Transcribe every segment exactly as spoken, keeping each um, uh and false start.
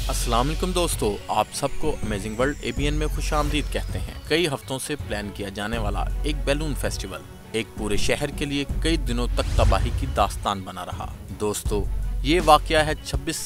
अस्सलाम वालेकुम दोस्तों, आप सबको amazing world A B N में खुश आमदीद कहते हैं। कई हफ्तों से प्लान किया जाने वाला एक बैलून फेस्टिवल एक पूरे शहर के लिए कई दिनों तक तबाही की दास्तान बना रहा। दोस्तों, ये वाकया है छब्बीस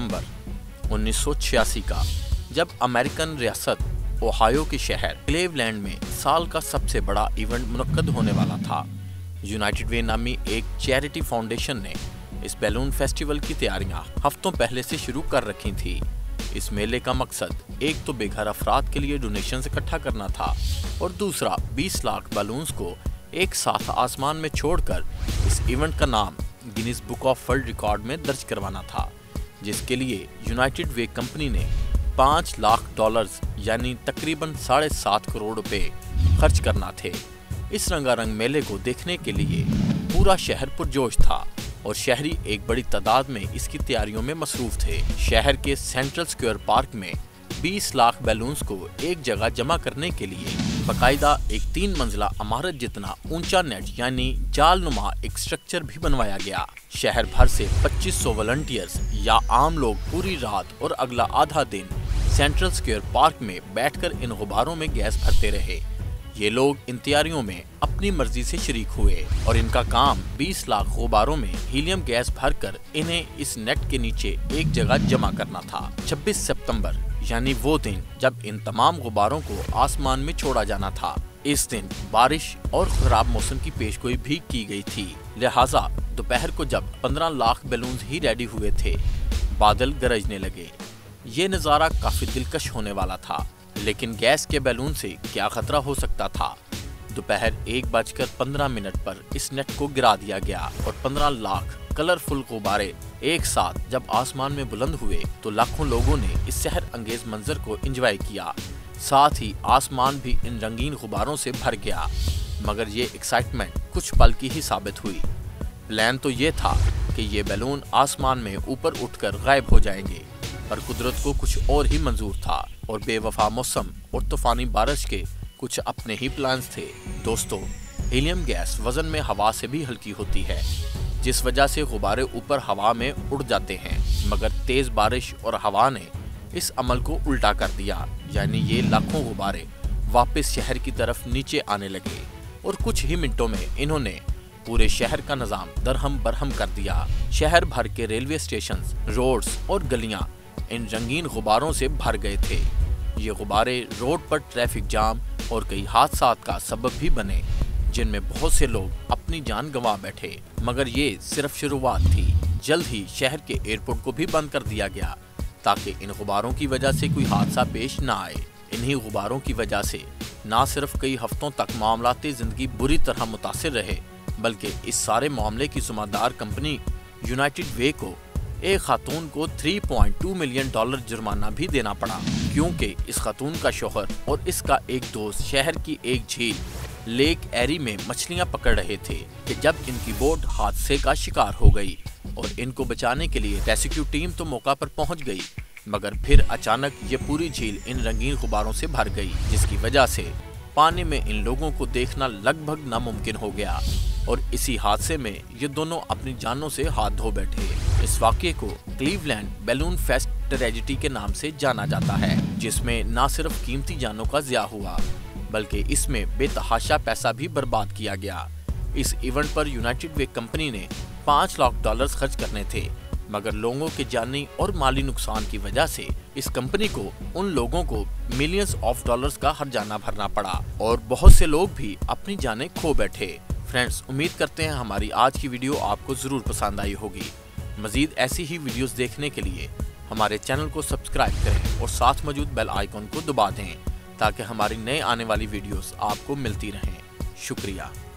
सितंबर उन्नीस सौ छियासी का, जब अमेरिकन रियासत ओहायो के शहर क्लीवलैंड में साल का सबसे बड़ा इवेंट मुनक्कद होने वाला था। यूनाइटेड वे नामी एक चैरिटी फाउंडेशन ने इस बैलून फेस्टिवल की तैयारियां हफ्तों पहले से शुरू कर रखी थी। इस मेले का मकसद एक तो बेघर अफराद के लिए डोनेशन इकट्ठा करना था और दूसरा बीस लाख बैलून्स को एक साथ आसमान में छोड़कर इस इवेंट का नाम Guinness book of world record में दर्ज करवाना था, जिसके लिए यूनाइटेड वे कंपनी ने पाँच लाख डॉलर्स यानी तकरीबन साढ़े सात करोड़ रुपए खर्च करना थे। इस रंगारंग मेले को देखने के लिए पूरा शहर पुरजोश था और शहरी एक बड़ी तादाद में इसकी तैयारियों में मसरूफ थे। शहर के सेंट्रल स्क्वायर पार्क में बीस लाख बैलून्स को एक जगह जमा करने के लिए बाकायदा एक तीन मंजिला इमारत जितना ऊंचा नेट यानी जाल नुमा एक स्ट्रक्चर भी बनवाया गया। शहर भर से पच्चीस सौ वॉलंटियर्स या आम लोग पूरी रात और अगला आधा दिन सेंट्रल स्क्वायर पार्क में बैठकर इन गुब्बारों में गैस भरते रहे। ये लोग इन तैयारियों में अपनी मर्जी से शरीक हुए और इनका काम बीस लाख गुब्बारों में हीलियम गैस भरकर इन्हें इस नेट के नीचे एक जगह जमा करना था। छब्बीस सितंबर यानी वो दिन जब इन तमाम गुब्बारों को आसमान में छोड़ा जाना था। इस दिन बारिश और खराब मौसम की पेशगोई भी की गई थी, लिहाजा दोपहर को जब पंद्रह लाख बैलून ही रेडी हुए थे, बादल गरजने लगे। ये नज़ारा काफी दिलकश होने वाला था, लेकिन गैस के बैलून से क्या खतरा हो सकता था। दोपहर एक बजकर पंद्रह मिनट पर इस नेट को गिरा दिया गया और पंद्रह लाख कलरफुल गुब्बारे एक साथ जब आसमान में बुलंद हुए तो लाखों लोगों ने इस सहर अंगेज मंजर को एंजॉय किया। साथ ही आसमान भी इन रंगीन गुब्बारों से भर गया। मगर ये एक्साइटमेंट कुछ पल की ही साबित हुई। प्लान तो ये था कि ये बैलून आसमान में ऊपर उठकर गायब हो जाएंगे, पर कुदरत को कुछ और ही मंजूर था और बेवफा मौसम और तूफानी बारिश के कुछ अपने ही प्लान्स थे। दोस्तों, हीलियम गैस वजन में हवा से भी हल्की होती है, जिस वजह से गुब्बारे ऊपर हवा में उड़ जाते हैं। मगर तेज बारिश और हवा ने इस अमल को उल्टा कर दिया, यानी ये लाखों गुब्बारे वापस शहर की तरफ नीचे आने लगे और कुछ ही मिनटों में इन्होंने पूरे शहर का निजाम दरहम बरहम कर दिया। शहर भर के रेलवे स्टेशन, रोड्स और गलियां इन रंगीन गुब्बारों से भर गए थे। ये गुब्बारे रोड पर ट्रैफिक जाम और कई हादसात का सबब भी बने, जिनमें बहुत से लोग अपनी जान गंवा बैठे। मगर ये सिर्फ शुरुआत थी। जल्द ही शहर के एयरपोर्ट को भी बंद कर दिया गया ताकि इन गुब्बारों की वजह से कोई हादसा पेश न आए। इन्हीं गुब्बारों की वजह से न सिर्फ कई हफ्तों तक मामलाती जिंदगी बुरी तरह मुतासिर रहे, बल्कि इस सारे मामले की जिम्मेदार कंपनी यूनाइटेड वे को एक खातून को तीन पॉइंट दो मिलियन डॉलर जुर्माना भी देना पड़ा, क्योंकि इस खातून का शौहर और इसका एक दोस्त शहर की एक झील लेक एरी में मछलियां पकड़ रहे थे कि जब इनकी बोट हादसे का शिकार हो गई और इनको बचाने के लिए रेस्क्यू टीम तो मौका पर पहुंच गई, मगर फिर अचानक ये पूरी झील इन रंगीन गुब्बारों से भर गई, जिसकी वजह से पानी में इन लोगों को देखना लगभग नामुमकिन हो गया और इसी हादसे में ये दोनों अपनी जानों से हाथ धो बैठे। इस वाक़ये को क्लीवलैंड बैलून फेस्ट ट्रेजेडी के नाम से जाना जाता है, जिसमें न सिर्फ कीमती जानों का ज़िया हुआ, बल्कि इसमें बेतहाशा पैसा भी बर्बाद किया गया। इस इवेंट पर यूनाइटेड वे कंपनी ने पाँच लाख डॉलर्स खर्च करने थे, मगर लोगों के जानी और माली नुकसान की वजह से इस कंपनी को उन लोगों को मिलियंस ऑफ डॉलर्स का हर्जाना भरना पड़ा और बहुत से लोग भी अपनी जानें खो बैठे। फ्रेंड्स, उम्मीद करते हैं हमारी आज की वीडियो आपको ज़रूर पसंद आई होगी। मज़ीद ऐसी ही वीडियोस देखने के लिए हमारे चैनल को सब्सक्राइब करें और साथ मौजूद बेल आइकन को दबा दें ताकि हमारी नए आने वाली वीडियोस आपको मिलती रहें। शुक्रिया।